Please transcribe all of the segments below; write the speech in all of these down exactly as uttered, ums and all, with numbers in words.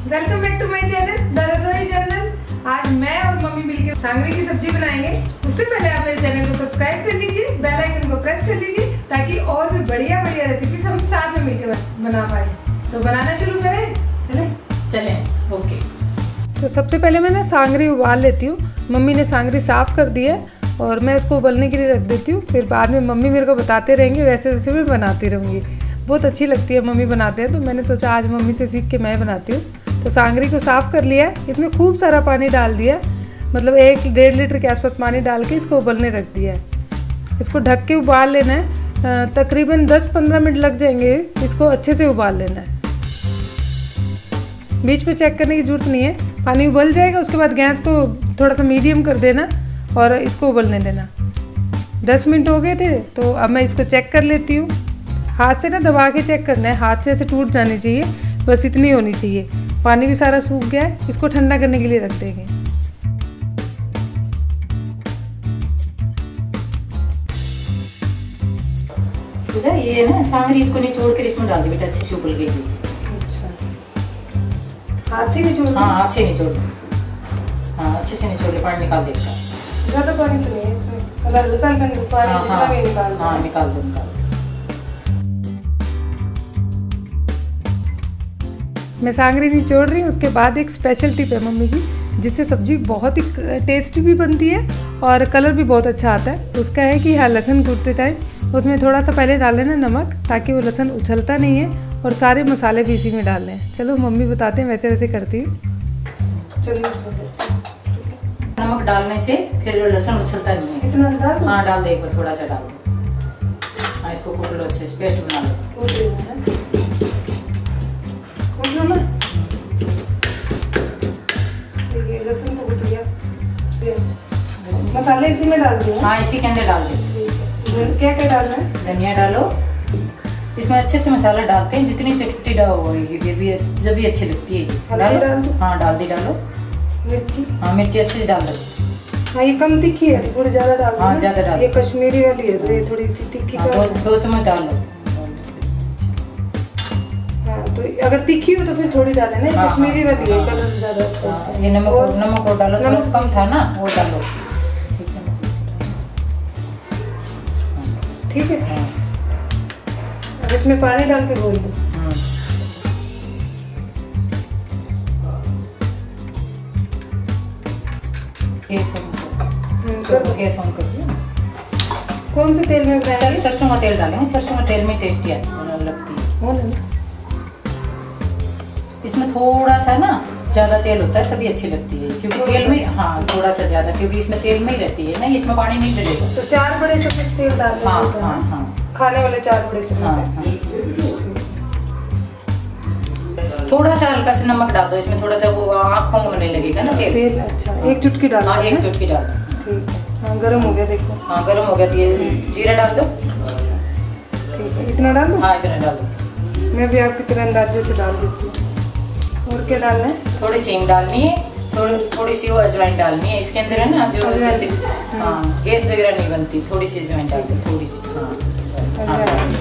Welcome back to my channel the Rasoi channel. आज मैं और मम्मी मिलकर सांगरी की सब्जी बनाएंगे। उससे पहले आप मेरे चैनल को सब्सक्राइब कर लीजिए, बेल आइकन को प्रेस कर लीजिए ताकि और भी बढ़िया बढ़िया रेसिपीज हम साथ में मिलकर बना पाए। तो बनाना शुरू करें, चलें चलें ओके। तो सबसे पहले मैं ना सांगरी उबाल लेती हूँ। मम्मी ने सांगरी साफ कर दी है और मैं उसको उबलने के लिए रख देती हूँ। फिर बाद में मम्मी मेरे को बताते रहेंगे, वैसे वैसे मैं बनाती रहूँगी। बहुत अच्छी लगती है मम्मी बनाते हैं, तो मैंने सोचा आज मम्मी से सीख के मैं बनाती हूँ। तो सांगरी को साफ़ कर लिया, इसमें खूब सारा पानी डाल दिया, मतलब एक डेढ़ लीटर के आसपास पानी डाल के इसको उबलने रख दिया है। इसको ढक के उबाल लेना है, तकरीबन दस पंद्रह मिनट लग जाएंगे। इसको अच्छे से उबाल लेना है, बीच में चेक करने की ज़रूरत नहीं है। पानी उबल जाएगा, उसके बाद गैस को थोड़ा सा मीडियम कर देना और इसको उबलने देना। दस मिनट हो गए थे, तो अब मैं इसको चेक कर लेती हूँ। हाथ से ना दबा के चेक करना है, हाथ से ऐसे टूट जानी चाहिए, बस इतनी होनी चाहिए। पानी भी सारा सूख गया है, इसको ठंडा करने के लिए रख देंगे। पूजा ये ना सांगरी इसको निचोड़ कर इसमें डाल दे बेटा, अच्छे से उबल गई। अच्छा, हाथ से निचोड़? हाँ हाथ से निचोड़, हाँ अच्छे से निचोड़ ले, पानी निकाल दे इसका। ज़्यादा पानी तो नहीं है इसमें, हल्का हल्का पानी हाँ, जितना भी निकाल दो। हाँ निकाल दो निकाल दो। मैं सांगरी निचोड़ रही हूँ। उसके बाद एक स्पेशल टिप है मम्मी की, जिससे सब्जी बहुत ही टेस्टी भी बनती है और कलर भी बहुत अच्छा आता है। उसका है कि हाँ, लहसुन कूटते टाइम उसमें थोड़ा सा पहले डाल लेना नमक, ताकि वो लहसुन उछलता नहीं है, और सारे मसाले भी इसी में डाल लें। चलो मम्मी बताते हैं, वैसे वैसे करती हूँ। नमक डालने से फिर लहसुन उछलता नहीं है। इतना डाल दो? हाँ डाल दे, एक बार थोड़ा सा डाल दो। हाँ इसको कूट लो, अच्छे से पेस्ट बना लो। ठीक है, लहसुन तो कूट गया। मसाले इसी में डाल दिए? हाँ इसी के अंदर डाल दे। क्या क्या डालना है? धनिया डालो, इसमें अच्छे से मसाला डालते हैं, जितनी चटपटी डाल होगी फिर भी जब भी अच्छी लगती है। डाल दो? हाँ डाल दी, डालो मिर्ची। हाँ मिर्ची अच्छे से डाल दो। हाँ ये कम तीखी है, थोड़ी ज्यादा डाल। हाँ ज्यादा डाल। ये कश्मीरी वाली है तो ये थोड़ी सी तीखी। हाँ, दो, दो चम्मच डाल लो। हाँ तो अगर तीखी हो तो फिर थोड़ी डालें ना, हाँ, कश्मीरी हाँ, वाली है, हाँ, कलर ज्यादा अच्छा है। ये नमक और नमक और डालो, थोड़ा सा कम था ना, वो डालो। ठीक है, अब इसमें पानी डाल के घोल दो। गैस ऑन कर दिया। कौन से तेल में बनाएंगे? सरसों का तेल डालेंगे, सरसों का तेल में टेस्टी लगती है। इसमें थोड़ा सा ना ज्यादा तेल होता है तभी अच्छी लगती है, क्योंकि तेल में हाँ थोड़ा सा ज्यादा, क्योंकि इसमें तेल में ही रहती है ना, इसमें पानी नहीं डलेगा। तो चार बड़े चम्मच तेल डाल दो। हाँ हाँ हाँ खाने वाले चार बड़े चम्मच। हाँ, हाँ। थोड़ा सा हल्का सा नमक डाल दो इसमें, थोड़ा सा वो आँखों में बनने लगेगा ना तेल। तेल अच्छा, एक चुटकी डाल। हाँ एक चुटकी डाल दो। ठीक है, हाँ गरम हो गया देखो। हाँ गरम हो गया, ये जीरा डाल दो। ठीक है, इतना डाल दो? हाँ इतना डाल दो। मैं भी आपकी तरह अंदाजे से डाल देती हूँ। और क्या डालना है? थोड़ी सींग डालनी है, थोड़ी थोड़ी सी वो अजवाइन डालनी है इसके अंदर है ना, जो जैसे हाँ गैस वगैरह नहीं बनती। थोड़ी सी अजवाइन डाल दो, थोड़ी सी। हाँ हाँ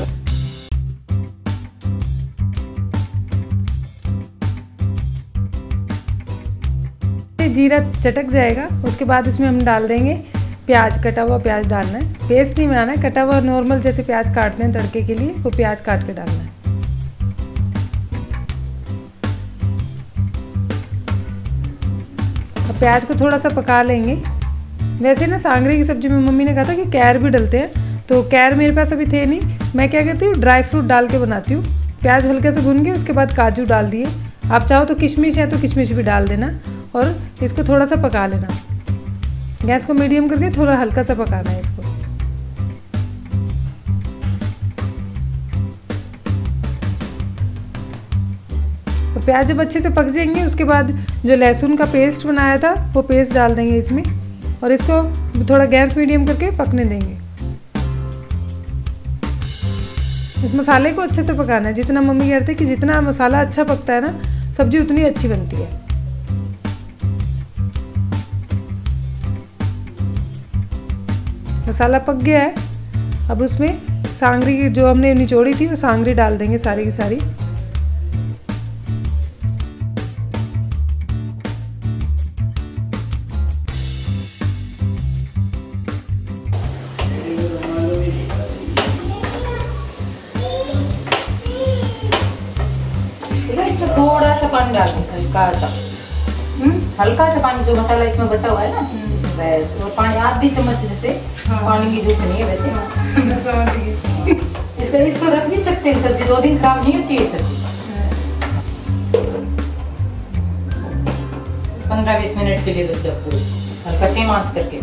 जीरा चटक जाएगा, उसके बाद इसमें हम डाल देंगे प्याज। कटा हुआ प्याज डालना है, पेस्ट नहीं बनाना है, कटा हुआ नॉर्मल जैसे प्याज काटते हैं तड़के के लिए, वो प्याज काट के डालना है। अब प्याज को थोड़ा सा पका लेंगे। वैसे ना सांगरी की सब्जी में मम्मी ने कहा था कि कैर भी डलते हैं, तो कैर मेरे पास अभी थे नहीं। मैं क्या करती हूँ, ड्राई फ्रूट डाल के बनाती हूँ। प्याज हल्के से भून के उसके बाद काजू डाल दिए। आप चाहो तो किशमिश है तो किशमिश भी डाल देना, और इसको थोड़ा सा पका लेना। गैस को मीडियम करके थोड़ा हल्का सा पकाना है इसको। तो प्याज जब अच्छे से पक जाएंगे, उसके बाद जो लहसुन का पेस्ट बनाया था वो पेस्ट डाल देंगे इसमें, और इसको थोड़ा गैस मीडियम करके पकने देंगे। इस मसाले को अच्छे से पकाना है, जितना मम्मी कहते हैं कि जितना मसाला अच्छा पकता है ना, सब्जी उतनी अच्छी बनती है। मसाला पक गया है, अब उसमें सांगरी जो हमने निचोड़ी थी वो सांगरी डाल देंगे सारी की सारी। थोड़ा सा पानी डाल दें, हल्का सा, हल्का सा पानी, जो मसाला इसमें बचा हुआ है ना, इसमें बस वो पानी आधी चम्मच जैसे, हाँ। पानी की जरूरत नहीं है वैसे, हाँ। इसका इसको रख भी सकते हैं सब्जी, दो दिन खराब नहीं होती है सब्जी। पंद्रह बीस मिनट के लिए बस रखो इसको, हल्का सेम आंच करके।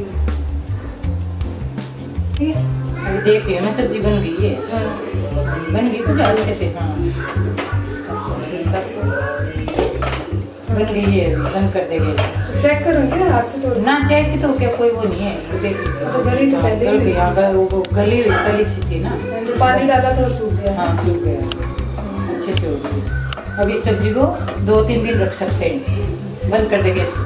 अभी देख रही हूँ मैं, सब्जी बन गई है, बन गई कुछ अच्छे से, हाँ बन गई है, बंद कर देंगे इसको। चेक करूँगी हाथ से थोड़ा ना, चेक की तो क्या कोई वो नहीं है, इसको देख लीजिए। तो गली तो पहले गल गई, हाँ वो गली हुई गली सी थी ना, तो पानी डाला तो सूख गया। हाँ सूख गया, अच्छे से हो गई। अब इस सब्जी को दो तीन दिन रख सकते हैं, बंद कर देंगे इसको।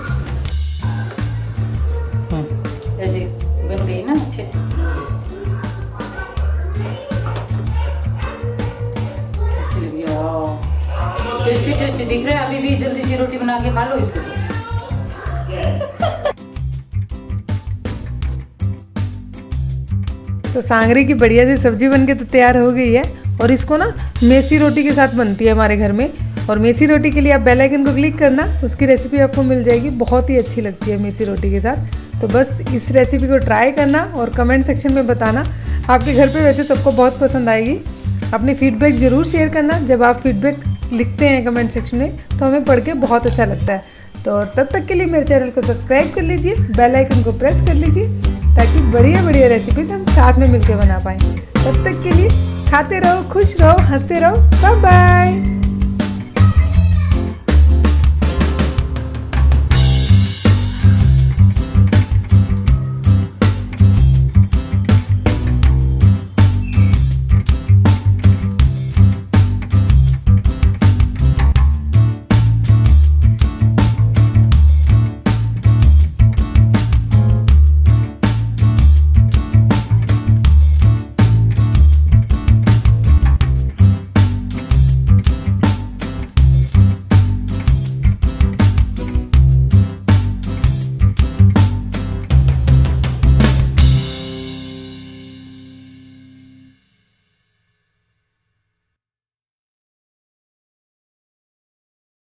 ऐसे बन गई ना अच्छे से, अच्छी लगी, टेस्टी टेस्टी दिख रहा है। अभी भी जल्दी से रोटी बना के खा लो इसको। तो सांगरी की बढ़िया सी सब्जी बनके तो तैयार हो गई है, और इसको ना मेसी रोटी के साथ बनती है हमारे घर में। और मेसी रोटी के लिए आप बेल आइकन को क्लिक करना, उसकी रेसिपी आपको मिल जाएगी, बहुत ही अच्छी लगती है मेसी रोटी के साथ। तो बस इस रेसिपी को ट्राई करना और कमेंट सेक्शन में बताना, आपके घर पे वैसे सबको बहुत पसंद आएगी। अपनी फीडबैक ज़रूर शेयर करना, जब आप फीडबैक लिखते हैं कमेंट सेक्शन में तो हमें पढ़ के बहुत अच्छा लगता है। तो तब तक के लिए मेरे चैनल को सब्सक्राइब कर लीजिए, बेल आइकन को प्रेस कर लीजिए, ताकि बढ़िया बढ़िया रेसिपीज हम साथ में मिलकर बना पाएँ। तब तक के लिए खाते रहो, खुश रहो, हंसते रहो, बाय बाय।